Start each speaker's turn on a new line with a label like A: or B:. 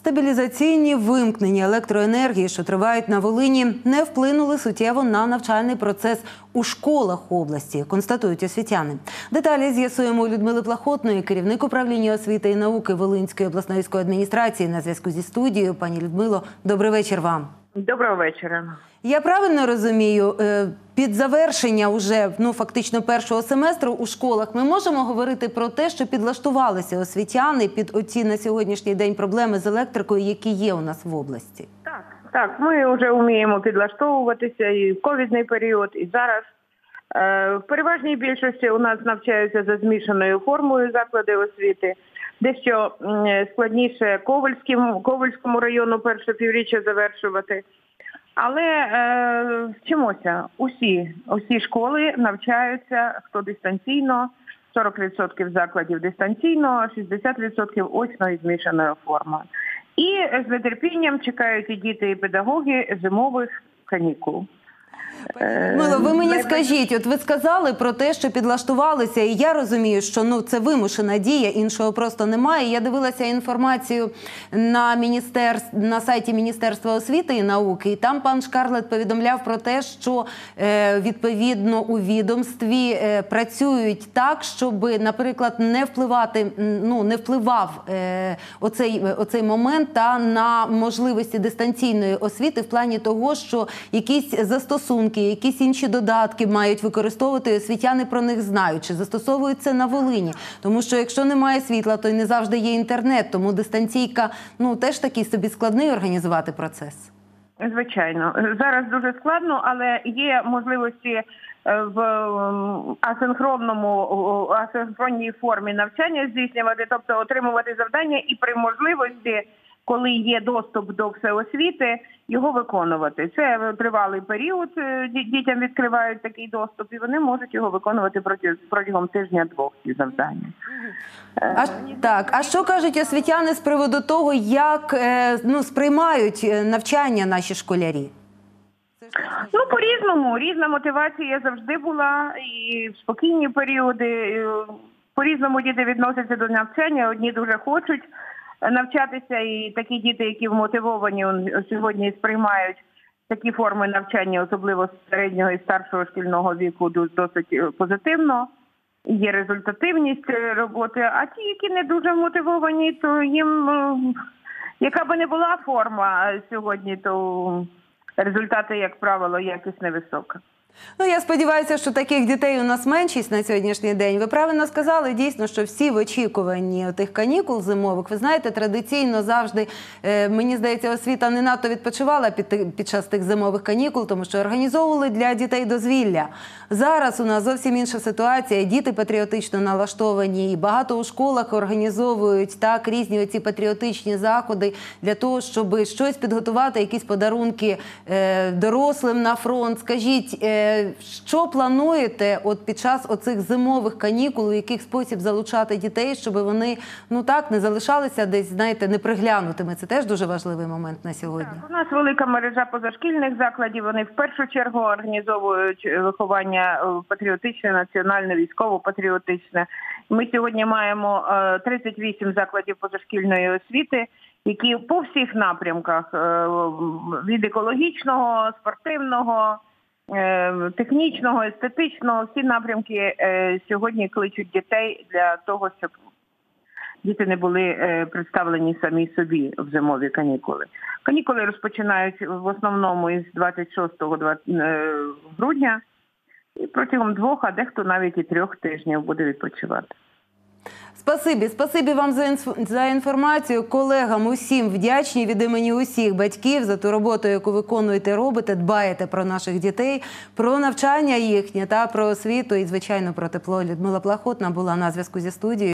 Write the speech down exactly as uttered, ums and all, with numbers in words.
A: Стабілізаційні вимкнення електроенергії, що тривають на Волині, не вплинули суттєво на навчальний процес у школах області, констатують освітяни. Деталі з'ясуємо у Людмили Плахотної, керівник управління освіти і науки Волинської обласної військової адміністрації, на зв'язку зі студією. Пані Людмило, добрий вечір вам.
B: Доброго вечора.
A: Я правильно розумію, під завершення уже, ну, фактично першого семестру у школах ми можемо говорити про те, що підлаштувалися освітяни під оці на сьогоднішній день проблеми з електрикою, які є у нас в області?
B: Так, так, ми вже вміємо підлаштовуватися і в ковідний період, і зараз. В переважній більшості у нас навчаються за змішаною формою заклади освіти. Дещо складніше Ковальському, Ковальському району перше півріччя завершувати. Але е, вчимося. Усі, усі школи навчаються, хто дистанційно, сорок відсотків закладів дистанційно, шістдесят відсотків очно і змішаною формою. І з нетерпінням чекають і діти, і педагоги зимових канікул.
A: Мило, ви мені скажіть, от ви сказали про те, що підлаштувалися, і я розумію, що ну, це вимушена дія, іншого просто немає. Я дивилася інформацію на, міністерств... на сайті Міністерства освіти і науки, і там пан Шкарлет повідомляв про те, що е, відповідно у відомстві е, працюють так, щоб, наприклад, не впливати, ну, не впливав е, оцей, оцей момент та на можливості дистанційної освіти в плані того, що якісь застосунки, якісь інші додатки мають використовувати, освітяни про них знають, чи застосовують це на Волині. Тому що якщо немає світла, то й не завжди є інтернет, тому дистанційка, ну, теж такий собі складний організувати процес.
B: Звичайно. Зараз дуже складно, але є можливості в асинхронному, асинхронній формі навчання здійснювати, тобто отримувати завдання і при можливості, коли є доступ до всеосвіти, його виконувати. Це тривалий період, дітям відкривають такий доступ, і вони можуть його виконувати протягом тижня-двох, ці завдання.
A: А, так, а що кажуть освітяни з приводу того, як ну, сприймають навчання наші школярі?
B: Ну, по-різному. Різна мотивація завжди була, і в спокійні періоди. По-різному діти відносяться до навчання, одні дуже хочуть навчатися, і такі діти, які вмотивовані сьогодні сприймають такі форми навчання, особливо з середнього і старшого шкільного віку, досить позитивно. Є результативність роботи, а ті, які не дуже вмотивовані, то їм, яка би не була форма сьогодні, то результати, як правило, якість невисока.
A: Ну, я сподіваюся, що таких дітей у нас меншість на сьогоднішній день. Ви правильно сказали, дійсно, що всі в очікуванні тих канікул зимових. Ви знаєте, традиційно завжди, е, мені здається, освіта не надто відпочивала під, під час тих зимових канікул, тому що організовували для дітей дозвілля. Зараз у нас зовсім інша ситуація. Діти патріотично налаштовані, і багато у школах організовують так різні оці патріотичні заходи для того, щоб щось підготувати, якісь подарунки е, дорослим на фронт. Скажіть, е, що плануєте от під час оцих зимових канікул, у яких спосіб залучати дітей, щоб вони, ну так, не залишалися десь, знаєте, неприглянутими? Це теж дуже важливий момент на сьогодні.
B: Так, у нас велика мережа позашкільних закладів. Вони в першу чергу організовують виховання патріотичне, національне, військово-патріотичне. Ми сьогодні маємо тридцять вісім закладів позашкільної освіти, які по всіх напрямках, від екологічного, спортивного, технічного, естетичного, всі напрямки сьогодні кличуть дітей для того, щоб діти не були представлені самі собі в зимові канікули. Канікули розпочинають в основному із двадцять шостого грудня і протягом двох, а дехто навіть і трьох тижнів буде відпочивати.
A: Спасибі, спасибі вам за, інф... за інформацію. Колегам усім вдячні від імені усіх батьків за ту роботу, яку виконуєте, робите, дбаєте про наших дітей, про навчання їхнє та про освіту і, звичайно, про тепло. Людмила Плахотна була на зв'язку зі студією.